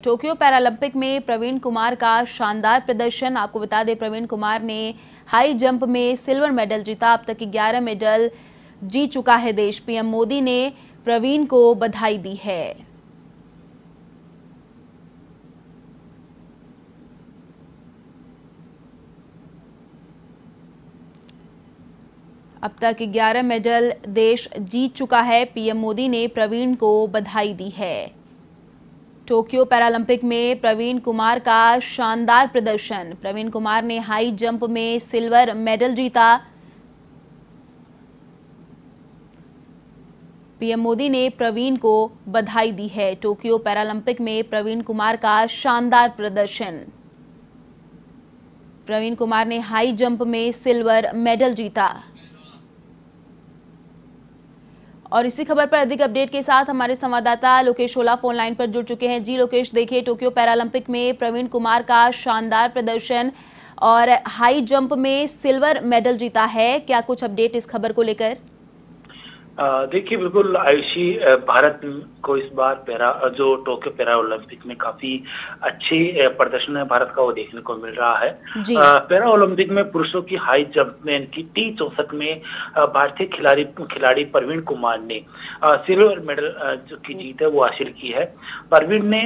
Tokyo Paralympic में प्रवीण कुमार का शानदार प्रदर्शन। आपको बता दें, प्रवीण कुमार ने हाई जंप में सिल्वर मेडल जीता। अब तक 11 मेडल जीत चुका है देश। पीएम मोदी ने प्रवीण को बधाई दी है। अब तक 11 मेडल देश जीत चुका है। पीएम मोदी ने प्रवीण को बधाई दी है। टोक्यो पैरालंपिक में प्रवीण कुमार का शानदार प्रदर्शन। प्रवीण कुमार ने हाई जंप में सिल्वर मेडल जीता। पीएम मोदी ने प्रवीण को बधाई दी है। टोक्यो पैरालंपिक में प्रवीण कुमार का शानदार प्रदर्शन। प्रवीण कुमार ने हाई जंप में सिल्वर मेडल जीता। और इसी खबर पर अधिक अपडेट के साथ हमारे संवाददाता लोकेश ओला फोन लाइन पर जुड़ चुके हैं। जी लोकेश, देखिए, टोक्यो पैरालंपिक में प्रवीण कुमार का शानदार प्रदर्शन और हाई जंप में सिल्वर मेडल जीता है। क्या कुछ अपडेट इस खबर को लेकर? देखिए, बिल्कुल आयुषी, भारत को इस बार टोक्यो पैरा ओलंपिक में काफी अच्छी प्रदर्शन है भारत का, वो देखने को मिल रहा है। पैरा ओलंपिक में पुरुषों की हाई जंप में T64 में भारतीय खिलाड़ी प्रवीण कुमार ने सिल्वर मेडल की जीत है वो हासिल की है। प्रवीण ने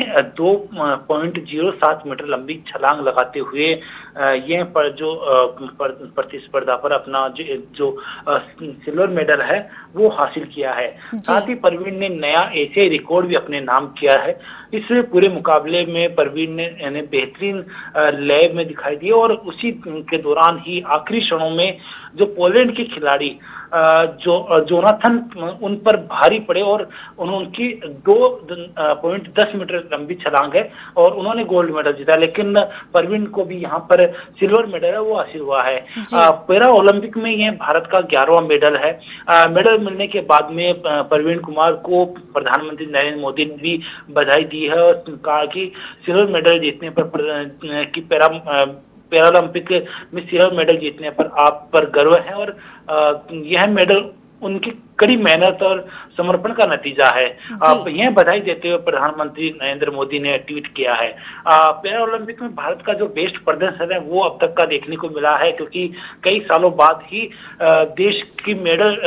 2.07 मीटर लंबी छलांग लगाते हुए ये प्रतिस्पर्धा पर अपना जो सिल्वर मेडल है वो हासिल किया है। साथ ही प्रवीण ने नया एशियाई रिकॉर्ड भी अपने नाम किया है। इस पूरे मुकाबले में प्रवीण ने बेहतरीन लय में दिखाई दी और उसी के दौरान ही आखिरी क्षणों में जो पोलैंड के खिलाड़ी जोनाथन उन पर भारी पड़े और उनकी 2.10 मीटर लंबी छलांग है और उन्होंने गोल्ड मेडल जीता। लेकिन प्रवीण को भी यहाँ पर सिल्वर मेडल है वो हासिल हुआ है। पैरा ओलंपिक में यह भारत का 11वां मेडल है। मेडल मिलने के बाद में प्रवीण कुमार को प्रधानमंत्री नरेंद्र मोदी ने भी बधाई दी है और कहा कि सिल्वर मेडल जीतने पर कि पैरालंपिक में सिल्वर मेडल जीतने पर आप पर गर्व है और यह मेडल उनकी कड़ी मेहनत और समर्पण का नतीजा है। आप यह बधाई देते हुए प्रधानमंत्री नरेंद्र मोदी ने ट्वीट किया है। पैरा ओलंपिक में भारत का जो बेस्ट प्रदर्शन है वो अब तक का देखने को मिला है, क्योंकि कई सालों बाद ही देश की मेडल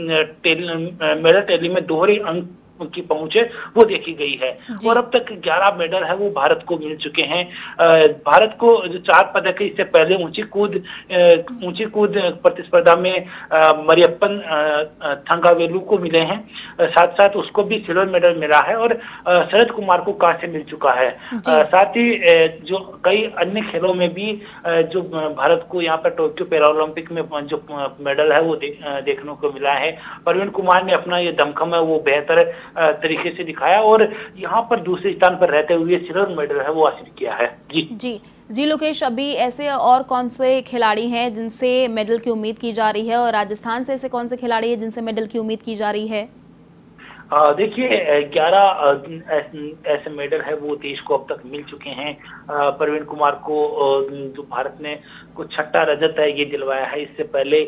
टैली में दोहरे अंक की पहुंच है वो देखी गई है और अब तक 11 मेडल है वो भारत को मिल चुके हैं। भारत को जो 4 पदक है, इससे पहले ऊंची कूद प्रतिस्पर्धा में मरियप्पन थंगावेलु को मिले हैं, साथ साथ उसको भी सिल्वर मेडल मिला है और शरद कुमार को कांस्य मिल चुका है। साथ ही जो कई अन्य खेलों में भी जो भारत को यहाँ पर टोक्यो पैरा ओलंपिक में जो मेडल है वो देखने को मिला है। प्रवीण कुमार ने अपना ये दमखम है वो बेहतर तरीके से दिखाया और यहाँ पर दूसरे स्थान पर रहते हुए सिल्वर मेडल है वो हासिल किया है। जी लोकेश, अभी ऐसे और कौन से खिलाड़ी हैं जिनसे मेडल की उम्मीद की जा रही है और राजस्थान से ऐसे कौन से खिलाड़ी हैं जिनसे मेडल की उम्मीद की जा रही है? देखिए, 11 ऐसे मेडल है वो देश को अब तक मिल चुके हैं। प्रवीण कुमार को जो भारत ने को 6ठा रजत है ये दिलवाया है। इससे पहले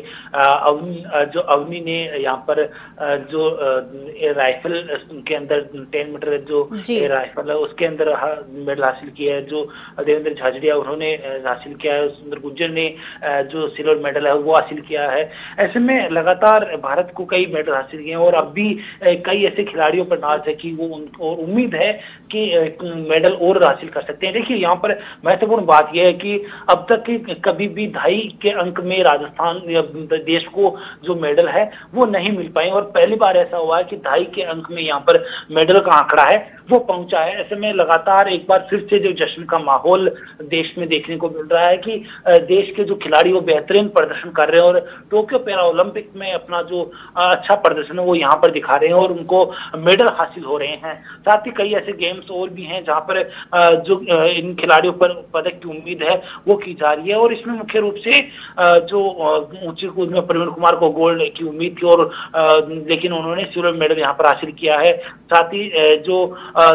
अवनी ने यहाँ पर जो राइफल के अंदर 10 मीटर जो राइफल है उसके अंदर मेडल हासिल किया है। जो देवेंद्र झाझड़िया उन्होंने हासिल किया है। सुंदर गुर्जर ने जो सिल्वर मेडल है वो हासिल किया है। ऐसे में लगातार भारत को कई मेडल हासिल किए हैं और अब भी कई ऐसे खिलाड़ियों पर नाज है कि वो उनको उम्मीद है कि मेडल और हासिल कर सकते हैं। देखिए, यहाँ पर महत्वपूर्ण बात यह है कि अब तक कभी भी 2.5 के अंक में राजस्थान देश को जो मेडल है वो नहीं मिल पाए और पहली बार ऐसा हुआ है कि 2.5 के अंक में यहाँ पर मेडल का आंकड़ा है वो पहुंचा है। ऐसे में लगातार एक बार फिर से जो जश्न का माहौल देश में देखने को मिल रहा है कि देश के जो खिलाड़ी वो बेहतरीन प्रदर्शन कर रहे हैं और टोक्यो पैरा ओलंपिक में अपना जो अच्छा प्रदर्शन है वो यहाँ पर दिखा रहे हैं और उनको मेडल हासिल हो रहे हैं। साथ ही कई ऐसे गेम्स और भी हैं जहाँ पर जो इन खिलाड़ियों पर पदक की उम्मीद है वो की जा रही है और इसमें मुख्य रूप से जो ऊंची कूद में प्रवीण कुमार को गोल्ड की उम्मीद थी और लेकिन उन्होंने सिल्वर मेडल यहाँ पर हासिल किया है। साथ ही जो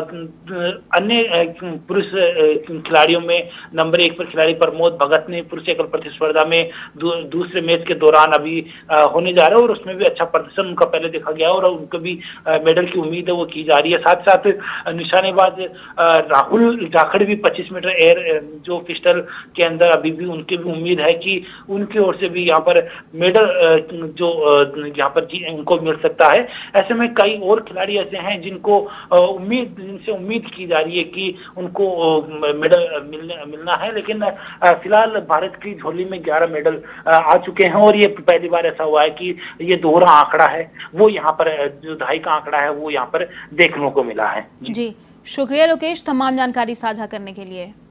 अन्य पुरुष खिलाड़ियों में नंबर 1 पर खिलाड़ी प्रमोद भगत ने पुरुष एकल प्रतिस्पर्धा में दूसरे मैच के दौरान अभी होने जा रहा है और उसमें भी अच्छा प्रदर्शन उनका पहले देखा गया और उनको भी मेडल की उम्मीद है वो की जा रही है। साथ साथ निशानेबाज राहुल जाखड़ भी 25 मीटर एयर जो पिस्टल के अंदर अभी भी उनकी भी उम्मीद है कि उनकी ओर से भी यहाँ पर मेडल जो यहाँ पर उनको मिल सकता है। ऐसे में कई और खिलाड़ी ऐसे हैं जिनसे उम्मीद की जा रही है कि उनको मेडल मिलना है, लेकिन फिलहाल भारत की झोली में 11 मेडल आ चुके हैं और ये पहली बार ऐसा हुआ है कि ये दोहरा आंकड़ा है वो यहाँ पर जो 2.5 का आंकड़ा है वो यहाँ पर देखने को मिला है। जी शुक्रिया लोकेश तमाम जानकारी साझा करने के लिए।